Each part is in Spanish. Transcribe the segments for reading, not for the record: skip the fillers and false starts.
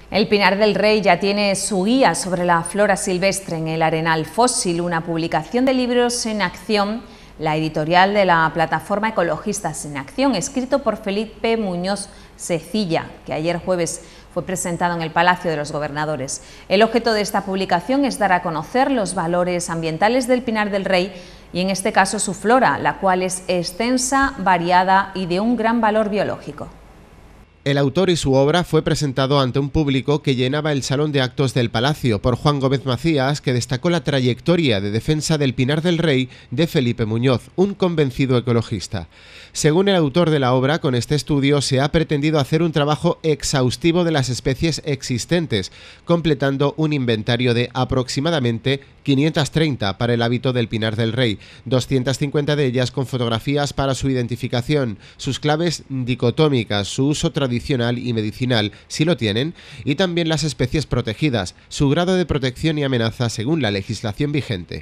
El Pinar del Rey ya tiene su guía sobre la flora silvestre en el Arenal Fósil, una publicación de libros en acción, la editorial de la plataforma Ecologistas en Acción, escrito por Felipe Muñoz Secilla, que ayer jueves fue presentado en el Palacio de los Gobernadores. El objeto de esta publicación es dar a conocer los valores ambientales del Pinar del Rey y en este caso su flora, la cual es extensa, variada y de un gran valor biológico. El autor y su obra fue presentado ante un público que llenaba el Salón de Actos del Palacio por Juan Gómez Macías, que destacó la trayectoria de defensa del Pinar del Rey de Felipe Muñoz, un convencido ecologista. Según el autor de la obra, con este estudio se ha pretendido hacer un trabajo exhaustivo de las especies existentes, completando un inventario de aproximadamente 530 para el hábito del Pinar del Rey, 250 de ellas con fotografías para su identificación, sus claves dicotómicas, su uso tradicional y medicinal, si lo tienen, y también las especies protegidas, su grado de protección y amenaza según la legislación vigente.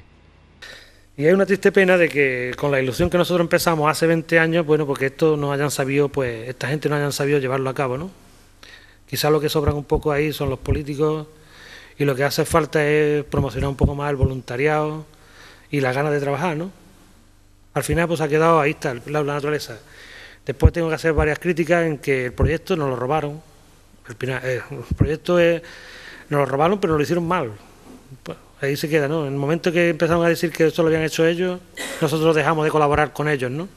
Y hay una triste pena de que con la ilusión que nosotros empezamos hace 20 años, bueno, porque esto no hayan sabido, pues esta gente no hayan sabido llevarlo a cabo, ¿no? Quizás lo que sobran un poco ahí son los políticos y lo que hace falta es promocionar un poco más el voluntariado y las ganas de trabajar, ¿no? Al final pues ha quedado, ahí está, la naturaleza. Después tengo que hacer varias críticas en que el proyecto nos lo robaron. El proyecto nos lo robaron, pero nos lo hicieron mal. Pues, ahí se queda, ¿no? En el momento que empezaron a decir que esto lo habían hecho ellos, nosotros dejamos de colaborar con ellos, ¿no?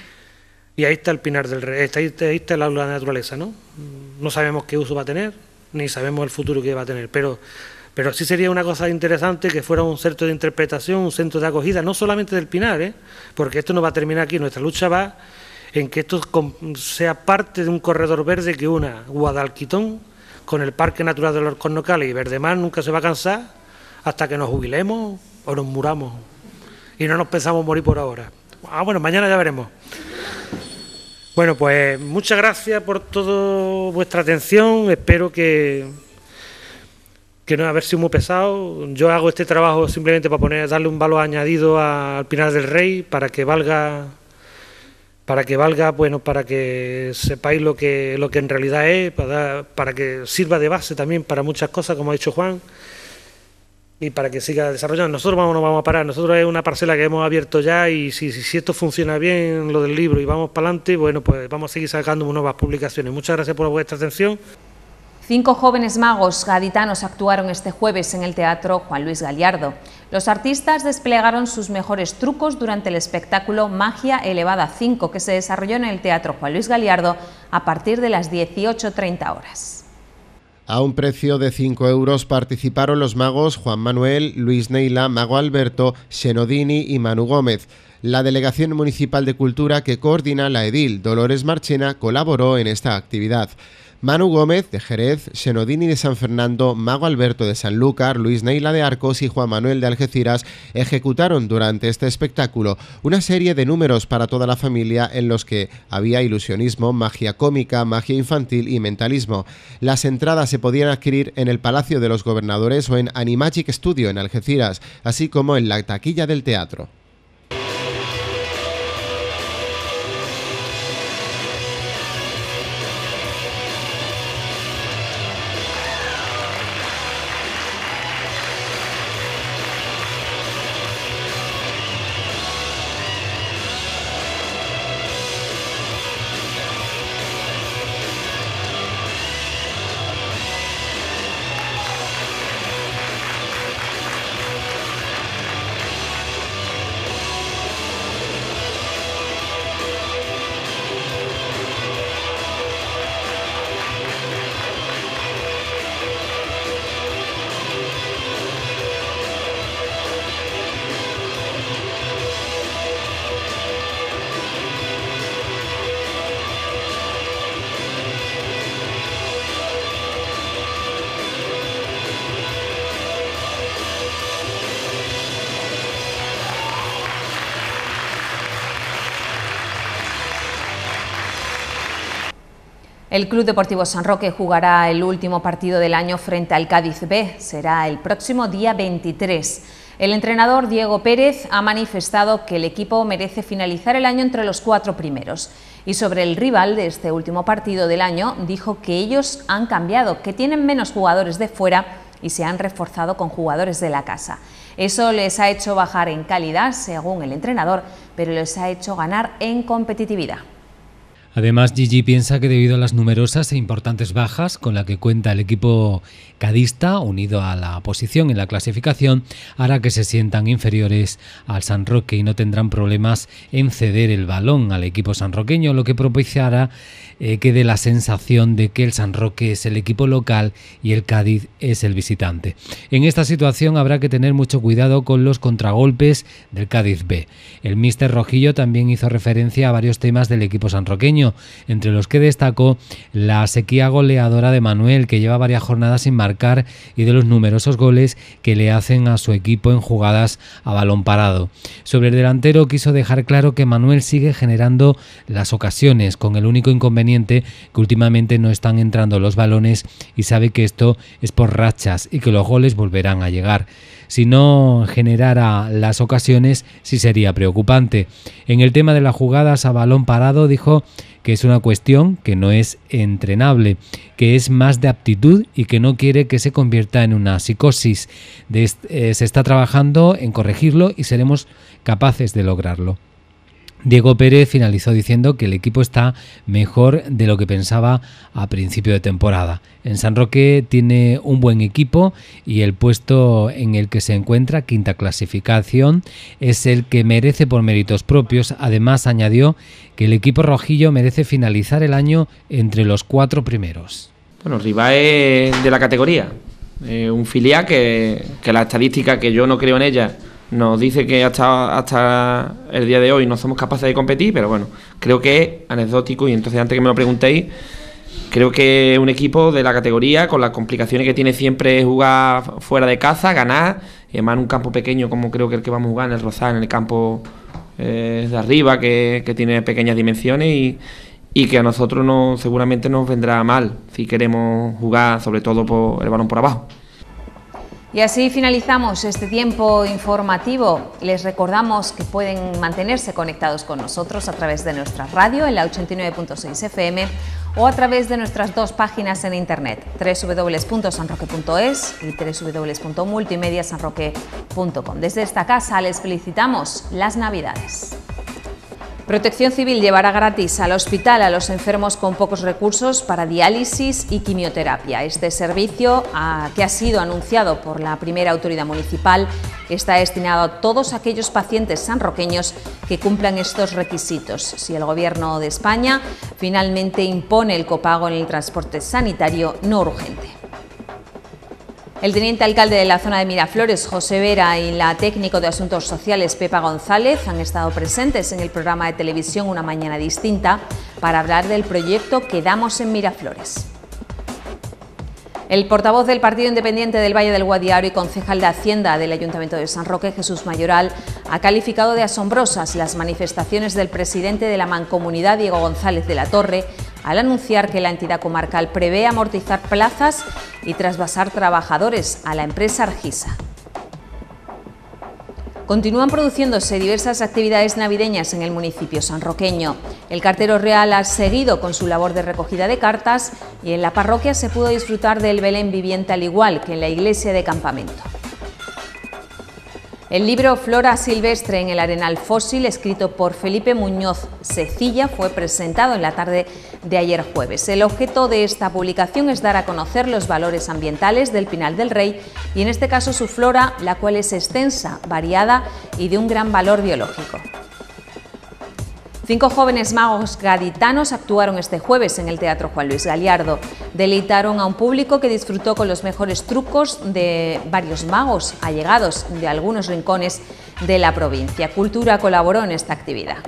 Y ahí está el Pinar del Rey, ahí está el aula de la naturaleza, ¿no? No sabemos qué uso va a tener, ni sabemos el futuro que va a tener, pero sí sería una cosa interesante que fuera un centro de interpretación, un centro de acogida, no solamente del Pinar, porque esto no va a terminar aquí, nuestra lucha va en que esto sea parte de un corredor verde que una Guadalquitón con el Parque Natural de los Cornocales y Verdemar nunca se va a cansar hasta que nos jubilemos o nos muramos y no nos pensamos morir por ahora. Bueno, mañana ya veremos. Bueno, pues muchas gracias por toda vuestra atención, espero que no haber sido muy pesado. Yo hago este trabajo simplemente para darle un valor añadido al Pinar del Rey, para que valga, bueno, para que sepáis lo que en realidad es, para que sirva de base también para muchas cosas, como ha dicho Juan, y para que siga desarrollando. Nosotros no vamos a parar, nosotros es una parcela que hemos abierto ya y si esto funciona bien, lo del libro, y vamos para adelante, bueno, pues vamos a seguir sacando nuevas publicaciones. Muchas gracias por vuestra atención. 5 jóvenes magos gaditanos actuaron este jueves en el Teatro Juan Luis Galiardo. Los artistas desplegaron sus mejores trucos durante el espectáculo Magia Elevada 5, que se desarrolló en el Teatro Juan Luis Galiardo a partir de las 18:30 horas. A un precio de 5 euros participaron los magos Juan Manuel, Luis Neila, Mago Alberto, Xenodini y Manu Gómez. La Delegación Municipal de Cultura, que coordina la edil Dolores Marchena, colaboró en esta actividad. Manu Gómez, de Jerez, Xenodini de San Fernando, Mago Alberto de Sanlúcar, Luis Neila de Arcos y Juan Manuel de Algeciras ejecutaron durante este espectáculo una serie de números para toda la familia en los que había ilusionismo, magia cómica, magia infantil y mentalismo. Las entradas se podían adquirir en el Palacio de los Gobernadores o en Animagic Studio en Algeciras, así como en la taquilla del teatro. El Club Deportivo San Roque jugará el último partido del año frente al Cádiz B. Será el próximo día 23. El entrenador Diego Pérez ha manifestado que el equipo merece finalizar el año entre los 4 primeros. Y sobre el rival de este último partido del año, dijo que ellos han cambiado, que tienen menos jugadores de fuera y se han reforzado con jugadores de la casa. Eso les ha hecho bajar en calidad, según el entrenador, pero les ha hecho ganar en competitividad. Además, Gigi piensa que debido a las numerosas e importantes bajas con la que cuenta el equipo cadista, unido a la posición en la clasificación, hará que se sientan inferiores al San Roque y no tendrán problemas en ceder el balón al equipo sanroqueño, lo que propiciará que dé la sensación de que el San Roque es el equipo local y el Cádiz es el visitante. En esta situación habrá que tener mucho cuidado con los contragolpes del Cádiz B. El míster Rojillo también hizo referencia a varios temas del equipo sanroqueño, entre los que destacó la sequía goleadora de Manuel, que lleva varias jornadas sin marcar, y de los numerosos goles que le hacen a su equipo en jugadas a balón parado. Sobre el delantero quiso dejar claro que Manuel sigue generando las ocasiones, con el único inconveniente que últimamente no están entrando los balones, y sabe que esto es por rachas y que los goles volverán a llegar. Si no generara las ocasiones, sí sería preocupante. En el tema de las jugadas a balón parado, dijo que es una cuestión que no es entrenable, que es más de aptitud y que no quiere que se convierta en una psicosis. Se está trabajando en corregirlo y seremos capaces de lograrlo. Diego Pérez finalizó diciendo que el equipo está mejor de lo que pensaba a principio de temporada. En San Roque tiene un buen equipo y el puesto en el que se encuentra, quinta clasificación, es el que merece por méritos propios. Además, añadió que el equipo rojillo merece finalizar el año entre los 4 primeros. Bueno, Rivas es de la categoría, un filial que la estadística, que yo no creo en ella, nos dice que hasta el día de hoy no somos capaces de competir, pero bueno, creo que es anecdótico, y entonces antes que me lo preguntéis, creo que es un equipo de la categoría, con las complicaciones que tiene siempre jugar fuera de casa, ganar, y además en un campo pequeño como creo que el que vamos a jugar, en el Rosal, en el campo de arriba, que tiene pequeñas dimensiones, y que a nosotros seguramente nos vendrá mal si queremos jugar sobre todo por el balón por abajo. Y así finalizamos este tiempo informativo. Les recordamos que pueden mantenerse conectados con nosotros a través de nuestra radio en la 89.6 FM o a través de nuestras 2 páginas en internet, www.sanroque.es y www.multimediasanroque.com. Desde esta casa les felicitamos las Navidades. Protección Civil llevará gratis al hospital a los enfermos con pocos recursos para diálisis y quimioterapia. Este servicio, que ha sido anunciado por la primera autoridad municipal, está destinado a todos aquellos pacientes sanroqueños que cumplan estos requisitos. Si el Gobierno de España finalmente impone el copago en el transporte sanitario no urgente. El teniente alcalde de la zona de Miraflores, José Vera, y la técnico de Asuntos Sociales, Pepa González, han estado presentes en el programa de televisión Una Mañana Distinta para hablar del proyecto Quedamos en Miraflores. El portavoz del Partido Independiente del Valle del Guadiaro y concejal de Hacienda del Ayuntamiento de San Roque, Jesús Mayoral, ha calificado de asombrosas las manifestaciones del presidente de la Mancomunidad, Diego González de la Torre, al anunciar que la entidad comarcal prevé amortizar plazas y trasvasar trabajadores a la empresa Argisa. Continúan produciéndose diversas actividades navideñas en el municipio sanroqueño. El cartero real ha seguido con su labor de recogida de cartas y en la parroquia se pudo disfrutar del Belén viviente al igual que en la iglesia de campamento. El libro Flora silvestre en el arenal fósil, escrito por Felipe Muñoz Secilla, fue presentado en la tarde de ayer jueves. El objeto de esta publicación es dar a conocer los valores ambientales del Pinar del Rey y en este caso su flora, la cual es extensa, variada y de un gran valor biológico. 5 jóvenes magos gaditanos actuaron este jueves en el Teatro Juan Luis Galiardo. Deleitaron a un público que disfrutó con los mejores trucos de varios magos allegados de algunos rincones de la provincia. Cultura colaboró en esta actividad.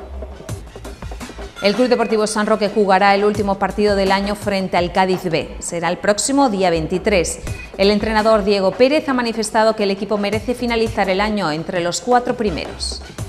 El Club Deportivo San Roque jugará el último partido del año frente al Cádiz B. Será el próximo día 23. El entrenador Diego Pérez ha manifestado que el equipo merece finalizar el año entre los 4 primeros.